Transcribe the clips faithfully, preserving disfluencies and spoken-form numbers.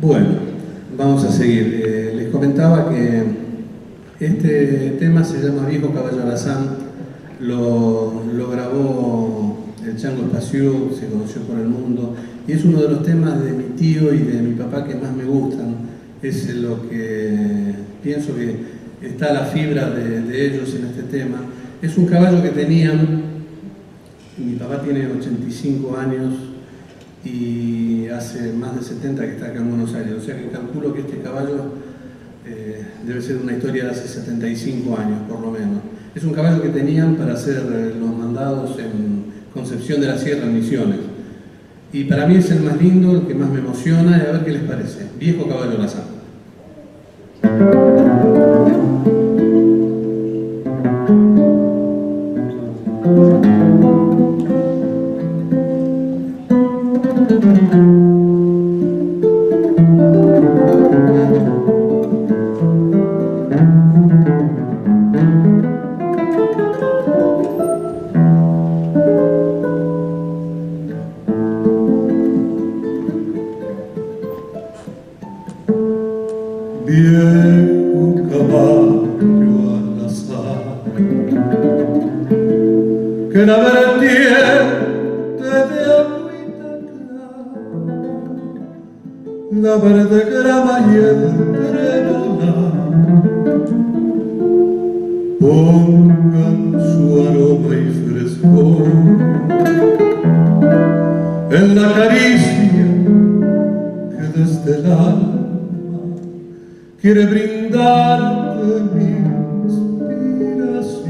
Bueno, vamos a seguir. Eh, les comentaba que este tema se llama Viejo Caballo Alazán, lo, lo grabó el Chango Espaciú, se conoció por el mundo, y es uno de los temas de mi tío y de mi papá que más me gustan. Es lo que pienso que está la fibra de, de ellos en este tema. Es un caballo que tenían, mi papá tiene ochenta y cinco años y hace más de setenta que está acá en Buenos Aires, o sea que calculo que este caballo eh, debe ser una historia de hace setenta y cinco años por lo menos. Es un caballo que tenían para hacer los mandados en Concepción de la Sierra, en Misiones. Y para mí es el más lindo, el que más me emociona, y a ver qué les parece. Viejo Caballo Alazán. Viejo caballo Alazán, que la vertiente de agüita clara, la verde grama y el tremolar pongan su aroma y frescor en la caricia que desde el alma quiere brindarte mi inspiración,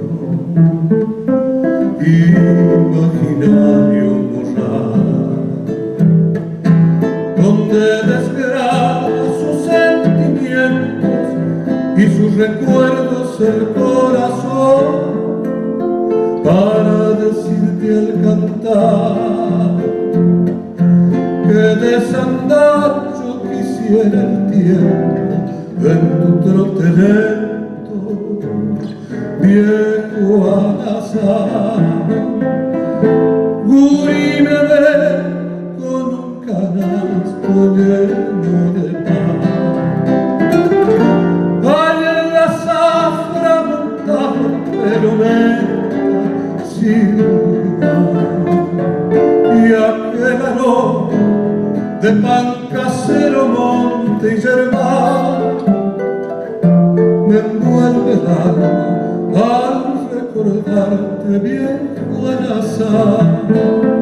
imaginario morral, donde desgrana sus sentimientos y sus recuerdos el corazón, para decirte al cantar que desandar yo quisiera el tiempo en tu trote lento, viejo Alazán. Guri me ve con un canasto lleno de pan, hay en la zafra montado pero menta sin lugar, y aquel aroma de pan casero, monte y yerba me envuelve el alma al recordarte, viejo Alazán.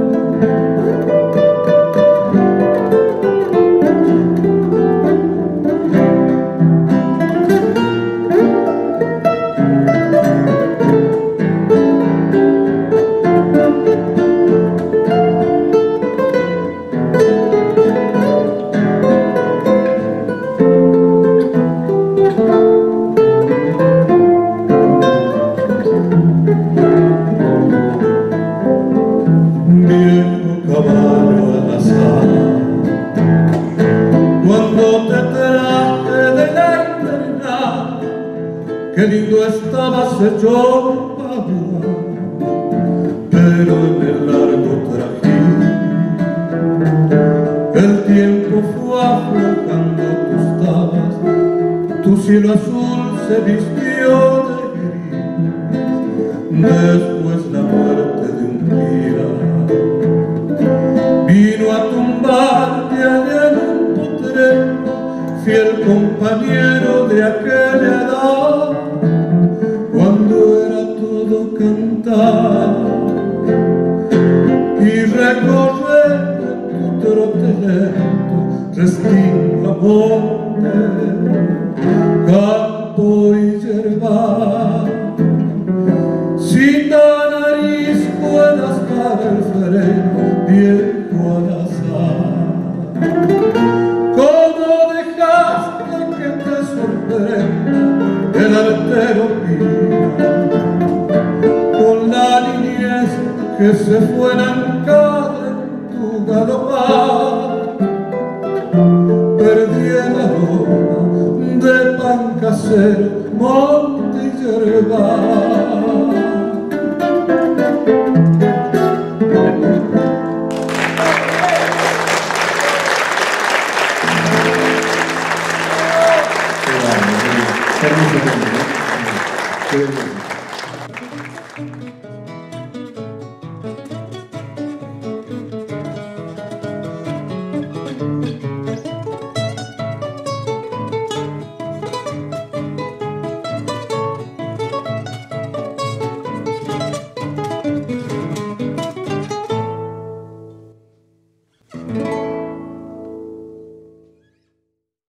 Qué lindo estabas hecho Pablo, pero en el largo trajín el tiempo fue aflojando tus tabas, tu cielo azul se vistió de gris. Después la muerte de un día vino a tumbarte allá en un potrero, fiel compañero de aquella edad, cuando era todo cantar y recorrer en tu trote lento, restinga monte, campo y yerba. Si ta nariz puedas dar el freno, viejo Alazán, ¿cómo dejaste que te sorprenda el altero pía con la niñez que se fue arrancada en tu galopar? Perdí el aroma de pan casero, monte y yerba. Hermoso tema, ¿eh? Qué hermoso.